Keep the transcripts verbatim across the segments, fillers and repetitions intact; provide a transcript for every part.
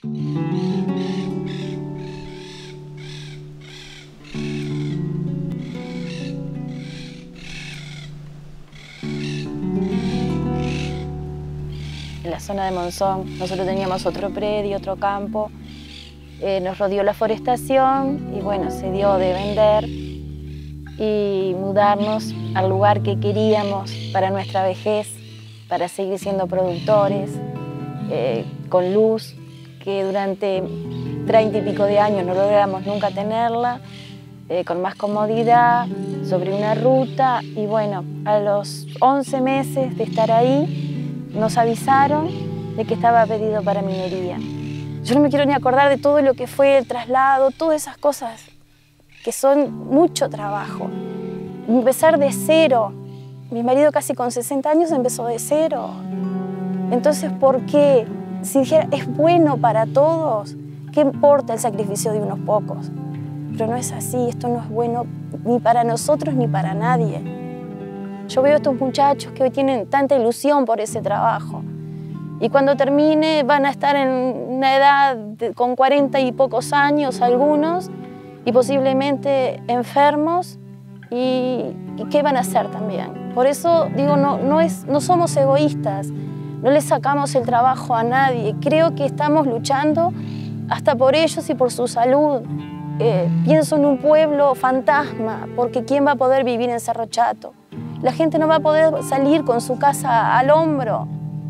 En la zona de Monzón nosotros teníamos otro predio, otro campo, eh, nos rodeó la forestación y bueno, se dio de vender y mudarnos al lugar que queríamos para nuestra vejez, para seguir siendo productores, eh, con luz, que durante treinta y pico de años no logramos nunca tenerla, eh, con más comodidad, sobre una ruta y bueno, a los once meses de estar ahí, nos avisaron de que estaba pedido para minería. Yo no me quiero ni acordar de todo lo que fue el traslado, todas esas cosas que son mucho trabajo. Empezar de cero. Mi marido casi con sesenta años empezó de cero. Entonces, ¿por qué? Si dijera, es bueno para todos, ¿qué importa el sacrificio de unos pocos? Pero no es así, esto no es bueno ni para nosotros ni para nadie. Yo veo a estos muchachos que hoy tienen tanta ilusión por ese trabajo y cuando termine van a estar en una edad de, con cuarenta y pocos años algunos y posiblemente enfermos y, y ¿qué van a hacer también? Por eso digo, no, no, es, no somos egoístas, no le sacamos el trabajo a nadie, creo que estamos luchando hasta por ellos y por su salud. Eh, pienso en un pueblo fantasma, porque ¿quién va a poder vivir en Cerro Chato? La gente no va a poder salir con su casa al hombro.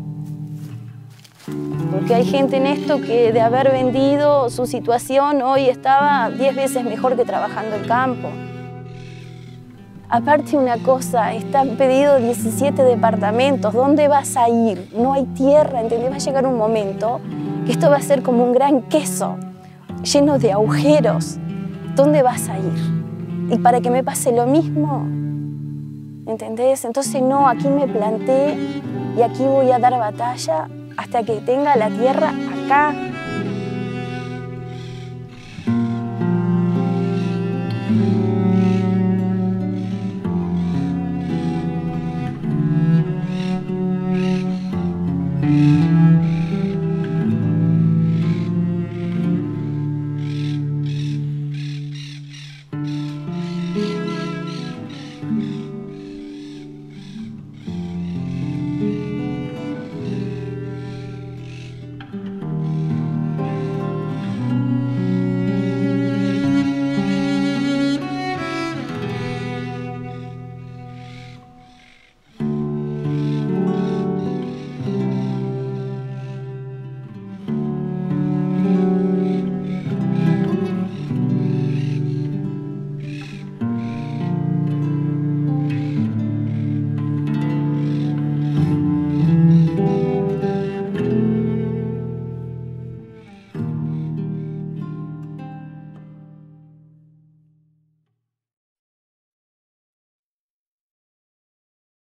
Porque hay gente en esto que de haber vendido su situación hoy estaba diez veces mejor que trabajando el campo. Aparte una cosa, están pedidos diecisiete departamentos. ¿Dónde vas a ir? No hay tierra, ¿entendés? Va a llegar un momento que esto va a ser como un gran queso, lleno de agujeros. ¿Dónde vas a ir? Y para que me pase lo mismo, ¿entendés? Entonces no, aquí me planté y aquí voy a dar batalla hasta que tenga la tierra acá.